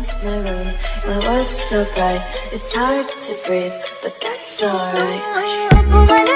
into my room. My world's so bright, it's hard to breathe, but that's alright.